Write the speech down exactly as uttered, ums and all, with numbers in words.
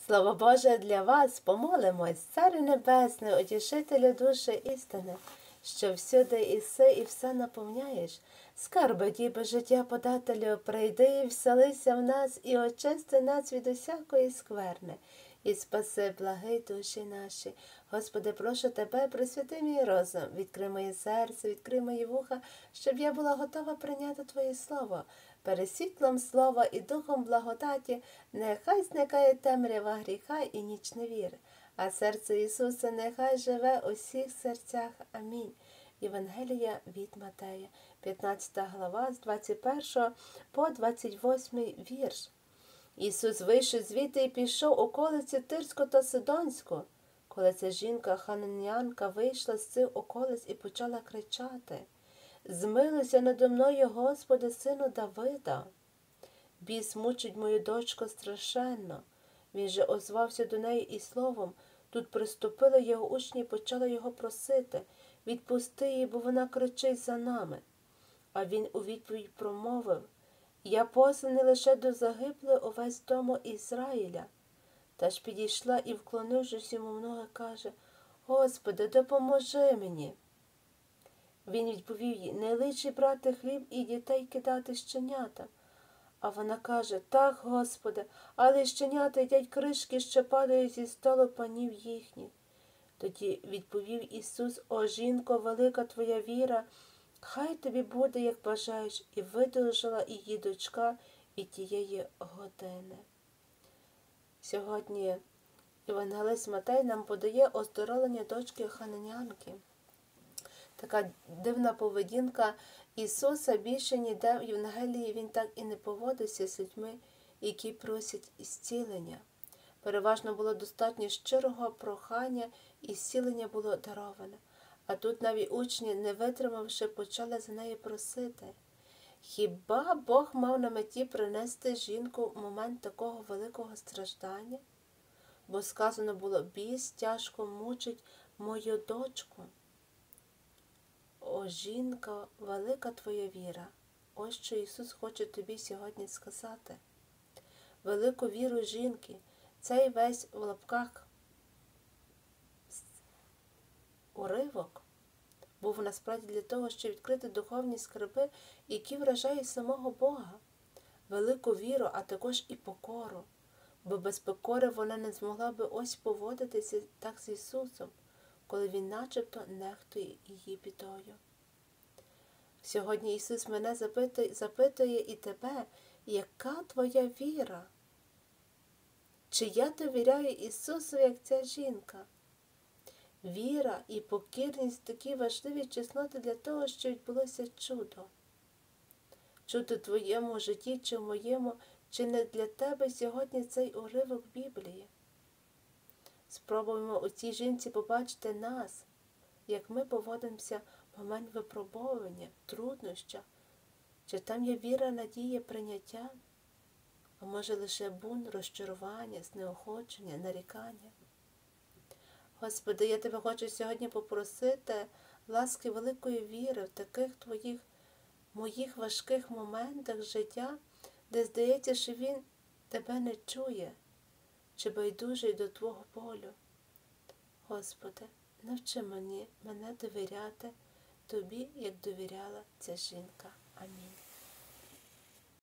Слово Боже для вас, помолимось, Царю Небесний, утішителю душі істини, що всюди іси і все наповняєш. Скарби діби життя подателю, прийди і вселися в нас, і очисти нас від усякої скверни, і спаси благи душі наші. Господи, прошу Тебе, присвяти мій розум, відкрий моє серце, відкрий мої вуха, щоб я була готова прийняти Твоє Слово. Перед світлом слова і духом благодаті нехай зникає темрява гріха і ніч невіри, а серце Ісуса нехай живе у всіх серцях. Амінь. Євангелія від Матея, п'ятнадцята глава, з двадцять першого по двадцять восьмий вірш. Ісус вийшов звідти і пішов у околиці Тирську та Сидонську. Коли ця жінка, хананянка, вийшла з цих околиць і почала кричати: «Змилуйся надо мною, Господи, сину Давида! Біс мучить мою дочку страшенно». Він же озвався до неї і словом. Тут приступили його учні і почали його просити: «Відпусти її, бо вона кричить за нами». А він у відповідь промовив: «Я посланий лише до загиблої овець дому Ізраїля». Та ж підійшла і, вклонившись йому в ноги, каже: «Господи, допоможи мені». Він відповів їй: «Не личить брати хліб і дітей кидати щенятам». А вона каже: «Так, Господи, але щенята їдять кришки, що падають зі столу панів їхніх». Тоді відповів Ісус: «О, жінко, велика твоя віра, хай тобі буде, як бажаєш», і видужала її дочка від тієї години. Сьогодні євангелист Матей нам подає оздоровлення дочки хананянки. Така дивна поведінка Ісуса, більше ніде в Євангелії він так і не поводився з людьми, які просять зцілення. Переважно було достатньо щирого прохання, і зцілення було дароване. А тут навіть учні, не витримавши, почали за неї просити. Хіба Бог мав на меті принести жінку в момент такого великого страждання? Бо сказано було: «Біс тяжко мучить мою дочку». О, жінка, велика твоя віра! Ось що Ісус хоче тобі сьогодні сказати. Велику віру жінки, цей весь в лапках уривок, був насправді для того, щоб відкрити духовні скарби, які вражають самого Бога. Велику віру, а також і покору, бо без покори вона не змогла би ось поводитися так з Ісусом, коли Він начебто нехтує її бідою. Сьогодні Ісус мене запитує, запитує і тебе: яка твоя віра? Чи я довіряю Ісусу, як ця жінка? Віра і покірність – такі важливі чесноти для того, щоб відбулося чудо. Чудо в твоєму житті чи в моєму, чи не для тебе сьогодні цей уривок Біблії? Спробуємо у цій жінці побачити нас, як ми поводимося в момент випробовування, трудноща. Чи там є віра, надія, прийняття? А може лише бунт, розчарування, знеохочення, нарікання? Господи, я Тебе хочу сьогодні попросити ласки великої віри в таких Твоїх, моїх важких моментах життя, де здається, що Він Тебе не чує, чи байдужий до Твого болю. Господи, навчи мені, мене довіряти Тобі, як довіряла ця жінка. Амінь.